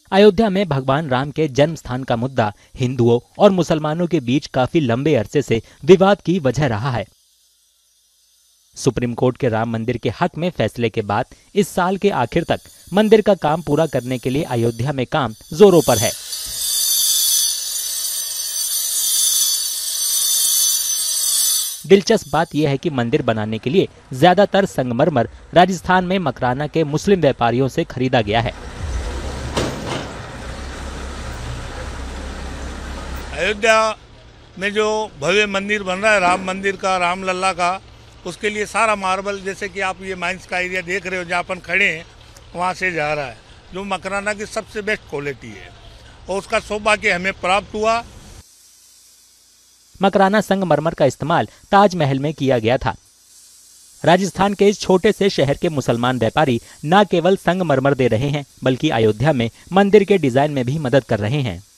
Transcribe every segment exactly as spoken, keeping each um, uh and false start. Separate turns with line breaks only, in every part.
अयोध्या में भगवान राम के जन्म स्थान का मुद्दा हिंदुओं और मुसलमानों के बीच काफी लंबे अरसे से विवाद की वजह रहा है। सुप्रीम कोर्ट के राम मंदिर के हक में फैसले के बाद इस साल के आखिर तक मंदिर का काम पूरा करने के लिए अयोध्या में काम जोरों पर है। दिलचस्प बात यह है कि मंदिर बनाने के लिए ज्यादातर संगमरमर राजस्थान में मकराना के मुस्लिम व्यापारियों से खरीदा गया है।
अयोध्या में जो भव्य मंदिर बन रहा है राम मंदिर का, रामलला का, उसके लिए सारा मार्बल, जैसे कि आप ये माइंस का एरिया देख रहे हो जहाँ अपन खड़े हैं, वहाँ से जा रहा है, जो मकराना की सबसे बेस्ट क्वालिटी है और उसका सौभाग्य हमें प्राप्त हुआ।
मकराना संगमरमर का इस्तेमाल ताजमहल में किया गया था। राजस्थान के इस छोटे से शहर के मुसलमान व्यापारी न केवल संगमरमर दे रहे हैं बल्कि अयोध्या में मंदिर के डिजाइन में भी मदद कर रहे हैं।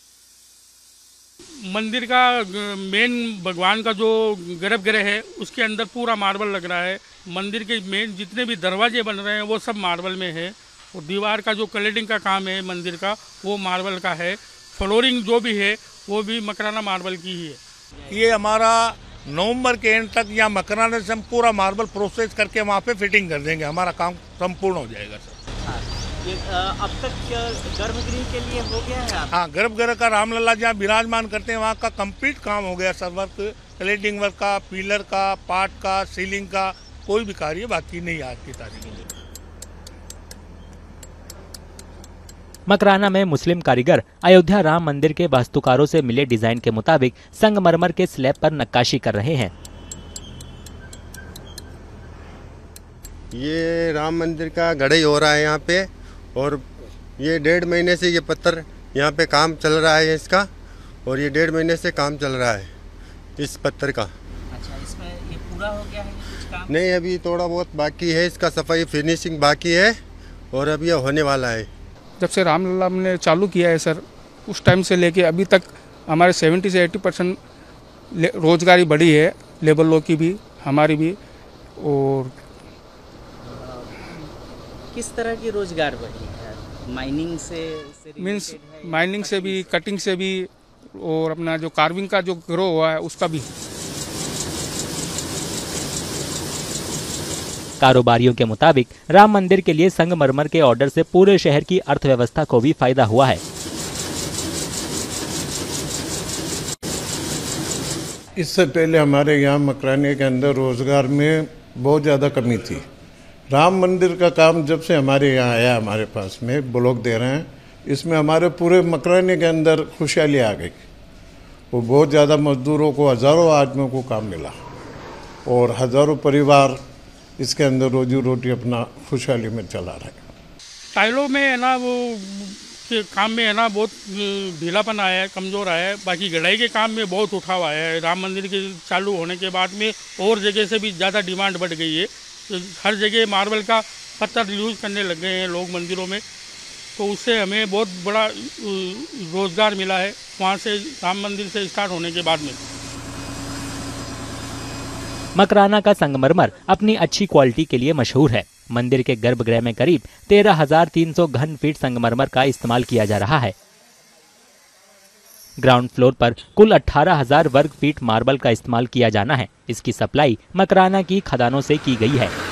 मंदिर का मेन भगवान का जो गर्भगृह है उसके अंदर पूरा मार्बल लग रहा है। मंदिर के मेन जितने भी दरवाजे बन रहे हैं वो सब मार्बल में है और दीवार का जो कलरिंग का काम है मंदिर का वो मार्बल का है। फ्लोरिंग जो भी है वो भी मकराना मार्बल की ही है।
ये हमारा नवंबर के एंड तक या मकराना से हम पूरा मार्बल प्रोसेस करके वहाँ पे फिटिंग कर देंगे, हमारा काम संपूर्ण हो जाएगा सर।
ये अब तक गर्भगृह के लिए हो गया है?
हाँ, गर्भगृह का रामलला जहाँ विराजमान करते हैं वहाँ का कंप्लीट काम हो गया सर। वर्क, क्लेडिंग वर्क का, पिलर का, पार्ट का, सीलिंग का, कोई भी कार्य बाकी नहीं आज की तारीख में।
मकराना में मुस्लिम कारीगर अयोध्या राम मंदिर के वास्तुकारों से मिले डिजाइन के मुताबिक संगमरमर के स्लैब पर नक्काशी कर रहे हैं।
ये राम मंदिर का गढ़ई हो रहा है यहाँ पे और ये डेढ़ महीने से ये पत्थर यहाँ पे काम चल रहा है इसका और ये डेढ़ महीने से काम चल रहा है इस पत्थर का।
अच्छा, इसमें ये पूरा हो गया है कुछ काम?
नहीं, अभी थोड़ा बहुत बाकी है, इसका सफाई फिनिशिंग बाकी है और अब ये होने वाला है।
जब से रामलला ने चालू किया है सर, उस टाइम से लेके अभी तक हमारे सत्तर से अस्सी परसेंट रोजगारी बढ़ी है, लेबर लोग की भी, हमारी भी। और
किस तरह की रोजगार बढ़ी है? माइनिंग से, से
मीन्स माइनिंग से भी, कटिंग से भी और अपना जो कार्विंग का जो ग्रो हुआ है उसका भी।
कारोबारियों के मुताबिक राम मंदिर के लिए संगमरमर के ऑर्डर से पूरे शहर की अर्थव्यवस्था को भी फायदा हुआ है।
इससे पहले हमारे यहाँ मकराने के अंदर रोजगार में बहुत ज़्यादा कमी थी। राम मंदिर का काम जब से हमारे यहाँ आया, हमारे पास में ब्लॉक दे रहे हैं, इसमें हमारे पूरे मकराने के अंदर खुशहाली आ गई। वो बहुत ज़्यादा मजदूरों को, हज़ारों आदमियों को काम मिला और हज़ारों परिवार इसके अंदर रोजी रोटी अपना खुशहाली में चला रहे।
टाइलों में है ना वो के काम में है ना बहुत ढीलापन आया है, कमज़ोर आया है। बाकी गढ़ाई के काम में बहुत उठाव आया है। राम मंदिर के चालू होने के बाद में और जगह से भी ज़्यादा डिमांड बढ़ गई है। तो हर जगह मार्बल का पत्थर यूज़ करने लग गए हैं लोग मंदिरों में, तो उससे हमें बहुत बड़ा रोज़गार मिला है वहाँ से, राम मंदिर से स्टार्ट होने के बाद में।
मकराना का संगमरमर अपनी अच्छी क्वालिटी के लिए मशहूर है। मंदिर के गर्भगृह में करीब तेरह हजार तीन सौ घन फीट संगमरमर का इस्तेमाल किया जा रहा है। ग्राउंड फ्लोर पर कुल अठारह हजार वर्ग फीट मार्बल का इस्तेमाल किया जाना है। इसकी सप्लाई मकराना की खदानों से की गई है।